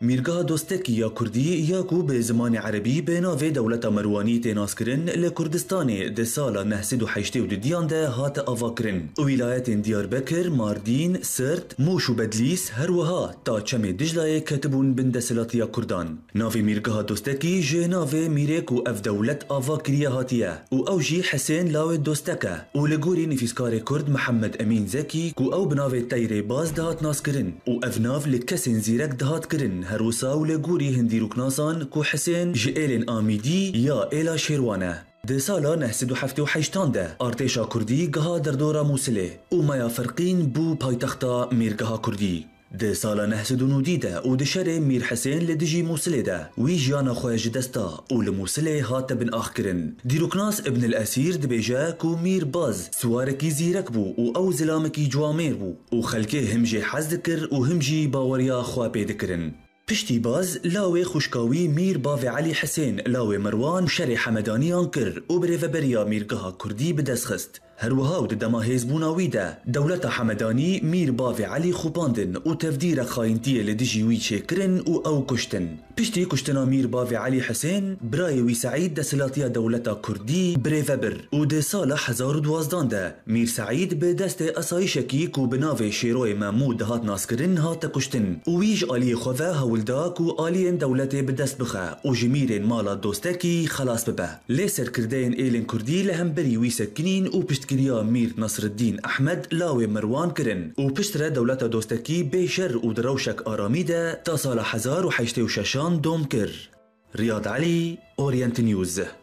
میرگاه دوستکی یا کردی یا کو به زمان عربی به ناو دولت مروانی تناس کرن لکردستان ده سالا 982 دیان ده هات آوا کرن. ولایت دیاربکر، ماردین، سرت، موش و بدلیس هر وها تا چم دجلای کتبون بند سلاتیا کردان. ناو میرگاه دوستکی جه ناو میرک و اف دولت آوا کریه هاتیه و او جی حسین لاو دوستکه و لگوری نفیسکار کرد محمد امین زکی کو او بناو تایره باز دهات ناس کرن و اف ناو لکسین زیرک دهات کرن هروسا و لگوری هندی رکناسان کو حسین جئیلن آمیدی یا ایلا شیروانه. ده سالا 978 ده ارتشا کردی گها در دورا موسله و مایا فرقین بو پایتختا میرگاه کردی. ده سالا 990 ده و ده شر میر حسین لدجی موسله ده وی جانا خواج دستا و لموسله هات بن آخ کرن. دیروکناس ابن الاسیر ده بیجا کو میر باز سوارکی زیرک بو و او زلامکی جوامیر بو و خلکه همجی حز دکر و همجی باوریا خواه دکرن. پشتی باز لاوی خوشکاوی میر باوی علی حسین لاوی مروان شر حمدانیان کر و بره و بریا میرگاه کردی بدست خست. هر وها و دما هیزبوناوی ده دولت حمدانی میر باوی علی خوباندن و تفدیر خاینتی لدجی وی چه کرن و او کشتن. پشتی کشتنا میر باوی علی حسین برای وی سعید ده سلاتیا دولت کردی بره و بر و ده سال 1012 ده میر سعید به دست اسایشکی کو بناو شیروی محمود هات ناس کرن هات کشتن و ویج آلی خواه هولدا کو آلین دولت بدست بخه و جمیرین مالا دوستکی خلاص ببه. لیسر کردین ایلن کردی لهم بری وی سکنین و پشت کریا میر نصر الدین احمد لاوی مروان کرن و پشتره دولت دوستکی بیشر و دروشک آرامی ده تا سال 1086 دوم کر. ریاض علی، اورینت نیوز.